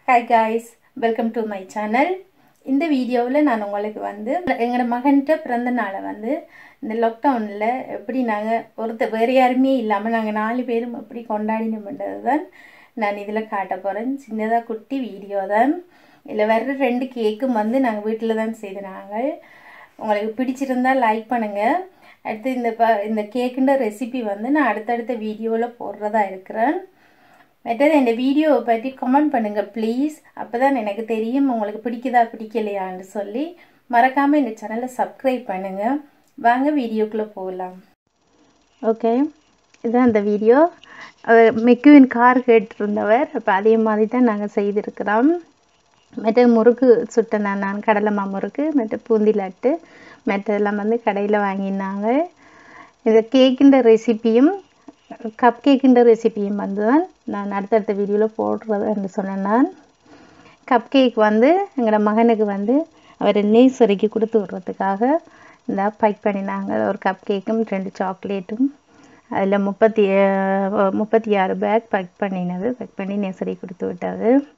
Hi guys, welcome to my channel. இந்த வீடியோவில் நான் உங்களுக்கு எங்களோட மகன்கிட்ட பிறந்த நாளை இந்த லாக்டவுனில் எப்படி நாங்கள் வேறு யாருமே இல்லாமல் நாங்கள் 4 பேரும் எப்படி கொண்டாடினோம்ன்றது தான் நான் இதில் காட்ட போகிறேன். சின்னதாக குட்டி வீடியோ தான். இதில் வர்ற 2 கேக்கும் நாங்கள் வீட்டில் தான் செய்தாங்க. உங்களுக்கு பிடிச்சிருந்தால் லைக் பண்ணுங்கள். அடுத்து இந்த கேக்குன்ற ரெசிபி நான் அடுத்தடுத்த வீடியோவில் போடுறதா இருக்கிறேன். மற்றது இந்த வீடியோவை பற்றி கமெண்ட் பண்ணுங்கள் ப்ளீஸ். அப்போ தான் எனக்கு தெரியும் உங்களுக்கு பிடிக்குதா பிடிக்கலையான்னு சொல்லி. மறக்காமல் இந்த சேனலை சப்ஸ்கிரைப் பண்ணுங்கள். வாங்க வீடியோக்குள்ளே போகலாம். ஓகே, இதுதான் அந்த வீடியோ. மெக்குவின் கார் கேட்டிருந்தவர். அப்போ அதே மாதிரி தான் நாங்கள் செய்திருக்கிறோம். மற்ற முறுக்கு சுட்டேன் நான் கடலைமா முறுக்கு, மற்ற பூந்தி லட்டு, மற்றெல்லாம் கடையில் வாங்கினாங்க. இந்த கேக்கின்ற ரெசிப்பியும் கப் கேக்கின்ற ரெசிப்பியும் தான் நான் அடுத்தடுத்த வீடியோவில் போடுறதுன்னு சொன்னேன். நான் கப் கேக் எங்களோட மகனுக்கு அவர் நேசரிக்கு கொடுத்து விடுறதுக்காக இந்த பைக் பண்ணினாங்க. ஒரு கப் கேக்கும் 2 சாக்லேட்டும் அதில் 36 பேக் பேக் பண்ணி நேசரி கொடுத்து விட்டாது.